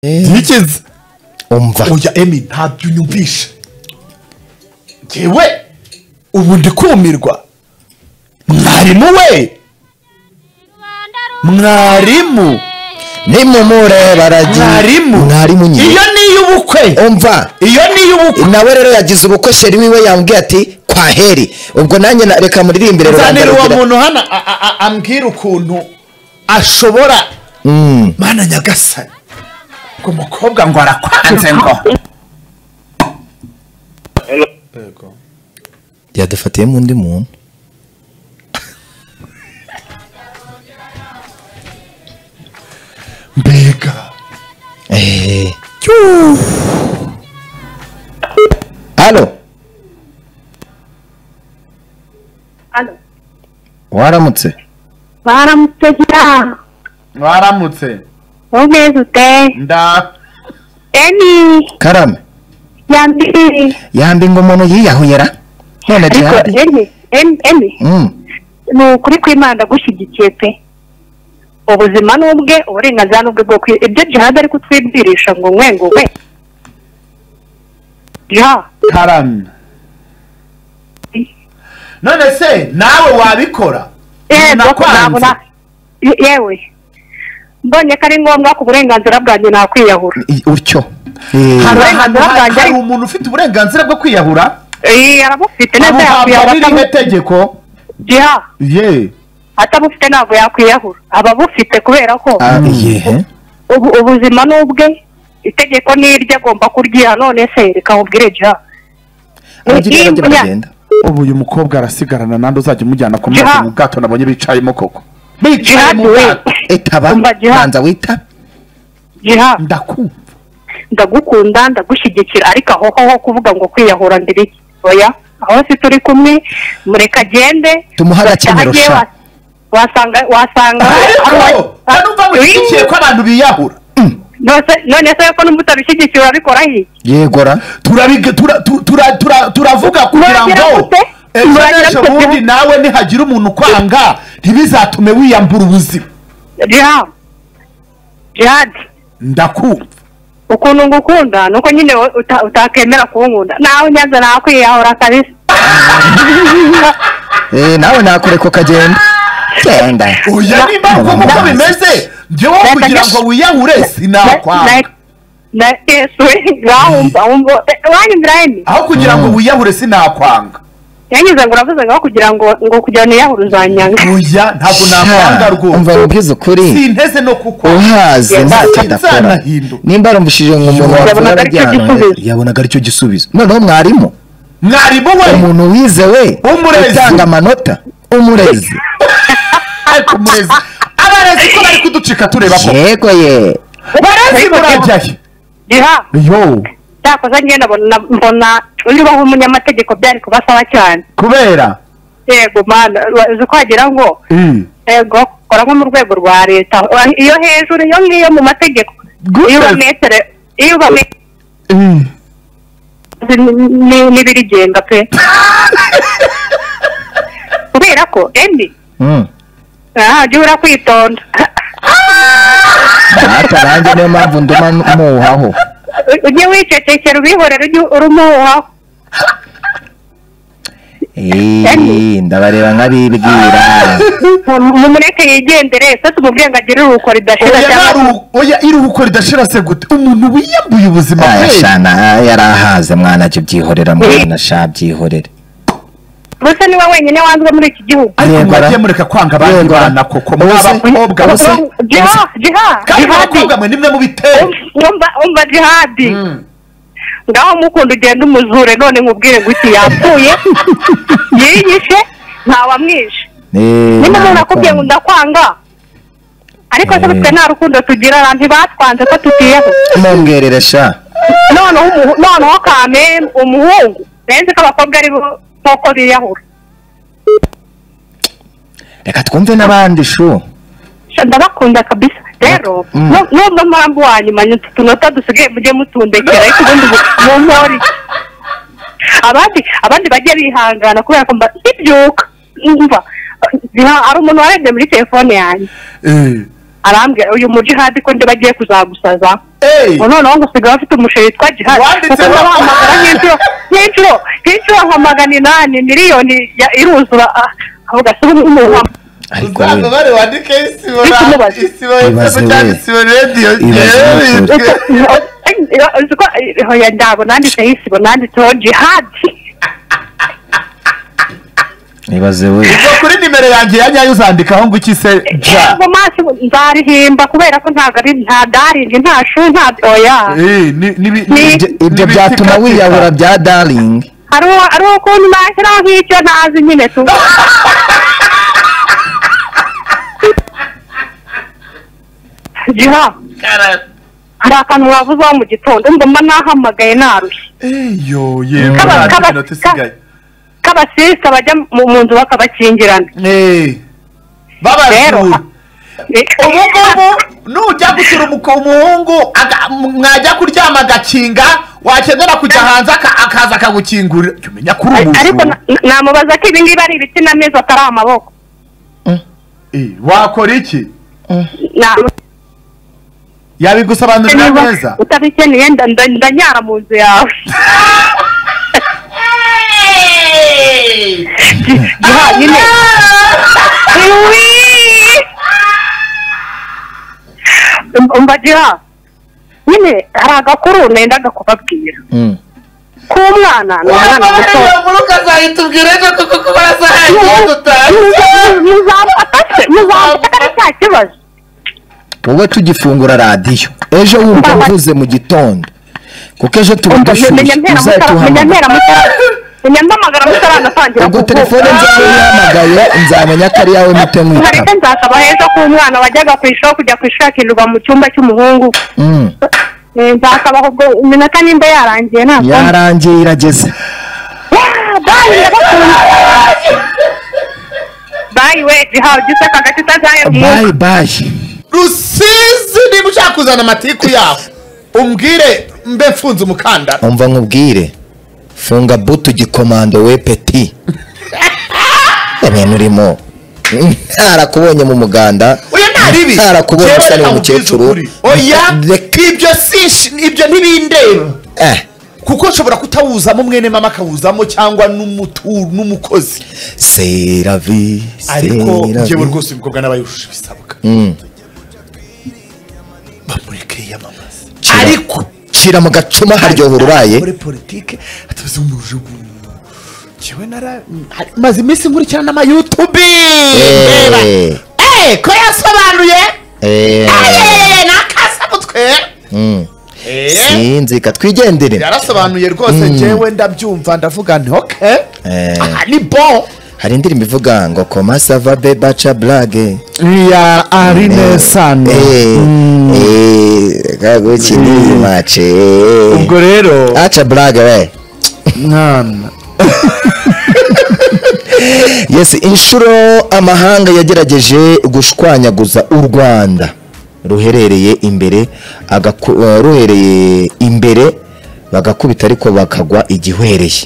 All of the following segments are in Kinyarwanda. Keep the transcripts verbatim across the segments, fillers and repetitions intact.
Nikize umva oya Emi ntabyo unyumvisha jewe ubu ndikumirwa mwarimu we mwarimu nimumure baragiye mwarimu mwarimu nyine iyo ni ubukwe umva iyo ni ubukwe nawe rero yagize ubukwe sheri wiwe yambwiye ati kwa heri ubwo nanjye reka muririmbire rubanda rugira uwo muntu hana ambwira ukuntu ashobora mana nyagasani ngo umukobwa ngo arakwanze ngo yadufatiye mu ndi muntu mbega eh Allo Allo waramutse waramutse gira waramutse umeze ute nda Emi karame yambi yambi ngo umuntu yiyahuyera none jihadi Emi Emi Emi mm no kuri kwimanda gushigikiye pe ubuzima nubwe uburenganzira nubwe bwo ibyo jihadi ari kutwibwirisha ngo ngwe ngo we ya karame none se nawe wabikora eh nakwanze yewe mbonye ko ari ngombwa ku burenganzira bwanjye nakwiyahura utyo hari umuntu ufite uburenganzira bwo kwiyahura eh arabufite neza yakwiyahura ni itegeko ya ye atabufite ntabwo yakwiyahura ababufite kubera ko ubu ubuzima nubwe itegeko niryo agomba kuryiha none se reka ubwire ja ubu uyu mukobwa arasigarana nandi uzajya umujyana ku mazi mu bwato nabonye bicayemo koko bicaye mu bwato etaba banza wita jiha ndakumva ndagukunda ndagushyigikira ariko aho ho kuvuga ngo kwiyahura ndiriki oya aho se turi kumwe mureka agende tumuha agakenyero sha wasanga wasanga numva wishyigikiye ko abantu biyahura none se ko n'umutabishyigikiye urabikora iki yegora turavuga kugira ngo ejo bundi nawe nihagira umuntu ukwanga ntibizatume wiyambura ubuzima jihad jihad ndakumva ukuntu ngukunda nuko nyine utakemera kunkunda nawe nyanza nakwiyahura kabisa eh nawe nakureko kagenda genda oya nimba uko bimeze njyewe kugira ngo wiyahure sinakwanga na eswe gaumba umbo wani mbraini aho kugira ngo wiyahure sinakwanga yanyize ngo uravuze ngo kugira ngo ngo kugira ngo yahure uzanyanga oya ntabwo nakwanga rwo umva ubwiza ukuri sinteze no kuko uhaze ntakidakora nimba arumbushije ngo umuntu yabonaga aricyo gisubizo noneho mwarimu mwarimu we umuntu wize we utanga amanota umurezi ariko umurezi abarezi ko bari kuducika tureba ko yego ye barezi murajyaye jiha yo cyakoze ngenda mbona uri baho umunyamategeko byari kubasaba cyane kubera yego mana uzi ko wagira ngo yego kora nko mu rwego rwa leta iyo hejuru iyo ngiyo mu mategeko iyo bametere iyo bametere n'ibirigenga pe kubera ko endi aha jya urakwitonda nanjye niyo mpamvu nduma muhaho ujye wicecekera ubihorera ujye urumuhaho ndabareba nk'abibwira mumureke yigendere se tumubwiye ngo agire iruhuko ridashira cyangwa oya iruhuko ridashira se gute umuntu wiyambuye ubuzima bwe shana yarahaze mwana cyo byihorera mwana sha byihorere gusa niwe wenyine wanzwe muri iki gihugu ariko mwagiye mureka kwanga abandi bana koko mwabakobwa bose jiha jiha abakobwa mwe nimwe mu bitero umva umva jihadi ngaho mukunda ugenda umuzure none nkubwire ngo iki yapfuye yiyishe ntawamwishe niba umuntu akubwiye ngo ndakwanga ariko se twe nta rukundo tugira abantu batwanze ko tutiyeho mumbwerere sha noneho kame umuhungu benzi ko abakobwa ari bo nk'uko biyahura reka twumve n'abandi shu ndabakunda kabisa rero nubwo mpamvu wanyuma utunota dusigaye mujye mutundekera ariko ubundi mumpori abandi abandi bajye bihangana kubera ko mbyuka umva hari umuntu warebye muri telefone yanjye arambwira uyu mujihadi ko ndi bagiye kuzagusaza noneho ngo usigaye afite umusheri witwa Jihad kuko ndabahamagara nk'inshuro nk'inshuro nk'inshuro nka magana inani miliyoni iruzura avuga se umuntu uzaba bari wandike isibora isibora cyane isibora radio hoya ndabo nanditse isibo nanditseho Jihad ibaze we kuri nimero yanjye ya nyayo uzandikaho ngo iki se ja mu maso nzarihimba kubera ko ntago ari nta darling nta shu nta oya eh ni ibyo byatuma wiyahura bya darling ari ari ukuntu nashyiraho nk'icyo ntazi nyine tu Jiha hari akantu wavuze mu gitondo mbona nahamagaye narushye eyo yego nta isigaye kabasista bajya mu nzu bakabakingirana eh babazura ubugubu nujya gusura umuhungu mwajya kuryama agakinga wakenera kujya hanze akaza akagukingurira umenya kuri umuntu ariko namubaza ko ibi ngibi ari ibiti n'amezi atari amaboko eh wakora iki yabigusobanurira neza utabikeneye ndanyara mu nzu yawe Jiha nyine umva Jiha nyine hari agakuru nendaga kubabwira k'umwana ni umwana muto ukazahitubwira ejo kuko kuba yasahaye dutahe muzamfata se muzamfata ari cya kibazo wowe tugifungura radiyo ejo wumva mvuze mu gitondo kuko ejo tuba dushyushye uzahita Nyandamagara mutaratangira ubwo telefone nzawe yahamagaye nzamenya ko ari yawe mute mwita ariko nzakaba heza ko umwana wajyaga ku ishuri kujya kwishakirwa mu cyumba cy'umuhungu mm eh nzakaba ubwo iminota nimba yarangiye nako yarangiye irageze bye bye we Jiha ugise kagati tazaye bye bye Rusizi niba ushaka kuzana amatiku yawe umbwire mbe mfunze umukandara umva nkubwire funga butu gikomando we peti ibintu urimo ntarakubonye mu muganda oya ntaribi ntarakubonye usa n'umukecuru oya ibyo sinshi ibyo ntibindeba eh kuko nshobora kutawuzamo mwene mama akawuzamo cyangwa n'umutu n'umukozi seravi ariko njyewe rwose ibikobwa n'abayushije bisabwa mm bamureke yamamaza ariko shira mu gacuma haryoha ururaye muri politike atuze umuje cyewe nara maze iminsi nkurikirana ama YouTube eh eh ko yasobanuye eh nakasa mutwe mm sinzi katwigendere yarasobanuye rwose jewe ndabyumva ndavuga nti okay aha ni bon hari indirimbo ivuga ngo koma sava be bacha blage ya Arine Sano eh gaguki ni mache ubwo rero acha blage we mwana yes inshuro amahanga yagerageje gushwanyaguza u Rwanda ruherereye imbere ruhereye imbere bagakubita ariko bakagwa igihwereye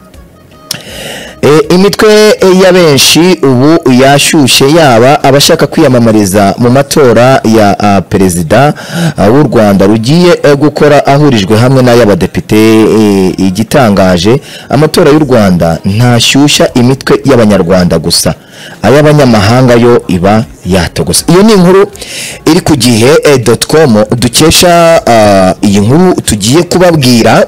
imitwe ya benshi ubu yashyushye yaba abashaka kwiyamamariza mu matora ya perezida w'u Rwanda rugiye gukora ahurijwe hamwe n'ay'abadepite igitangaje amatora y'u Rwanda ntashyushya imitwe y'abanyarwanda gusa ay'abanyamahanga yo iba yatogose iyo ni inkuru iri ku gihe dot com dukesha iyi nkuru tugiye kubabwira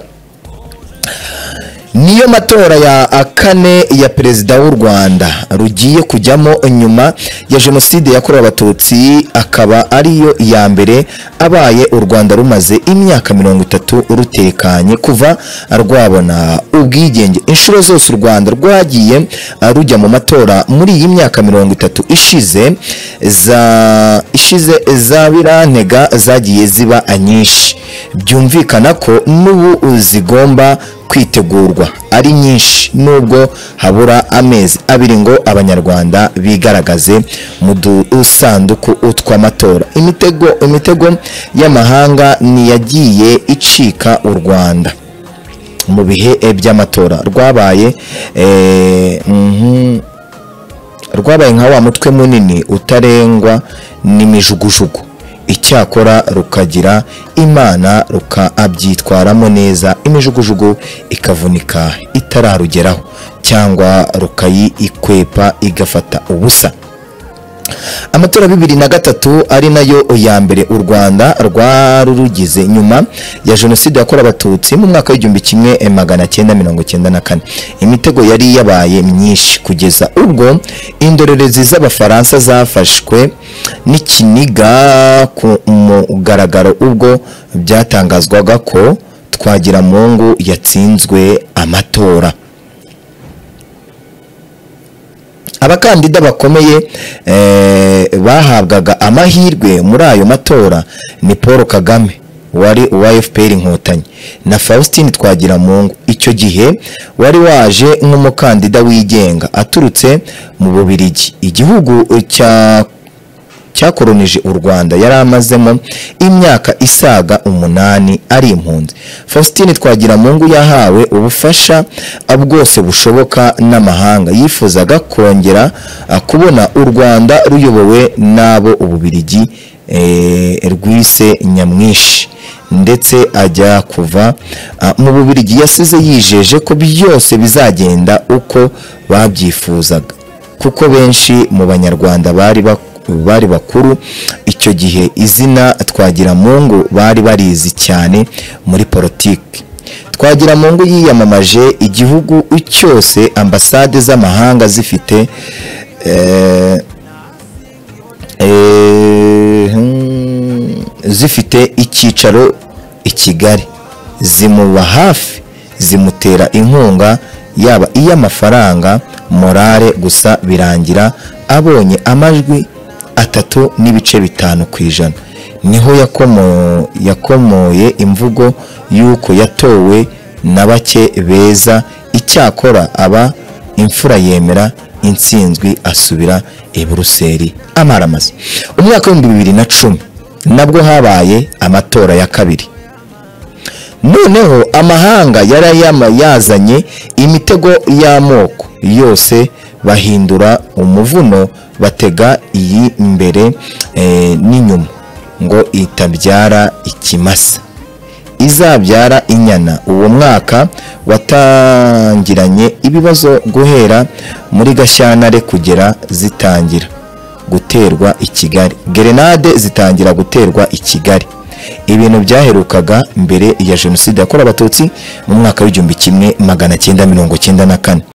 niyo matora ya kane ya perezida w'u Rwanda rugiye kujyamo nyuma ya jenoside yakorewe abatutsi akaba ariyo ya mbere abaye u Rwanda rumaze imyaka mirongo itatu rutekanye kuva rwabona ubwigenge inshuro zose u Rwanda rwagiye rujya mu matora muri iyi myaka mirongo itatu ishize za ishize za birantega zagiye ziba nyinshi byumvikana ko n'ubu zigomba kwitegurwa ari nyinshi nubwo habura amezi abiri ngo abanyarwanda bigaragaze mu dusanduku utw'amatora imitego imitego y'amahanga niyagiye icika u Rwanda mu bihe by'amatora rwabaye eh mhm rwabaye nka wa mutwe munini utarengwa n'imijugujugu icyakora rukagira imana rukabyitwaramo neza imijugujugu ikavunika itararugeraho cyangwa rukayikwepa igafata ubusa. Amatora bibiri na gatatu ari nayo ya mbere u Rwanda rwarurugize nyuma ya jenoside yakorewe abatutsi mu mwaka w'igihumbi kimwe magana cyenda mirongo cyenda na kane. Imitego yari yabaye myinshi kugeza ubwo indorerezi z'abafaransa zafashwe n'ikiniga ku mugaragaro ubwo byatangazwaga ko Twagiramungu yatsinzwe amatora. Abakandida bakomeye eh, bahabwaga amahirwe muri ayo matora ni Paul Kagame wari uwa F P R Inkotanyi na Faustin Twagiramungu icyo gihe wari waje nk'umukandida wigenga aturutse mu Bubiligi. Igihugu cya cyakoronije u Rwanda yari amazemo imyaka isaga umunani ari impunzi. Faustin Twagiramungu yahawe ubufasha bwose bushoboka n'amahanga. Yifuzaga kongera kubona u Rwanda ruyobowe nabo Ububiligi eh, rwise nyamwishi, ndetse ajya kuva mu Bubiligi yasize yijeje ko byose bizagenda uko babyifuzaga, kuko benshi mu banyarwanda bari bari bakuru icyo gihe izina Twagiramungu bari barizi cyane muri politiki. Twagiramungu yiyamamaje igihugu cyose, ambasade z'amahanga zifite eh, eh, zifite icyicaro i Kigali, zimuba hafi, zimutera inkunga yaba iy'amafaranga, morale, gusa birangira abonye amajwi atatu n'ibice bitanu ku ijana. Niho yakomo yakomoye imvugo yuko yatowe na bake beza. Icyakora aba imfura yemera intsinzwi asubira i Buruseli amaramaze. Umwaka wa bibiri na cumi nabwo habaye amatora ya kabiri. Noneho amahanga yarayama yazanye imitego y'amoko yose bahindura umuvuno, batega iyi imbere e, n'inyuma ngo itabyara ikimasa izabyara inyana. Uwo mwaka watangiranye ibibazo guhera muri Gashyantare kugera zitangira guterwa i Kigali. Grenade zitangira guterwa i Kigali. Ibintu byaherukaga mbere ya jenoside yakorewe abatutsi mu mwaka w'igihumbi kimwe magana cyenda mirongo cyenda na kane.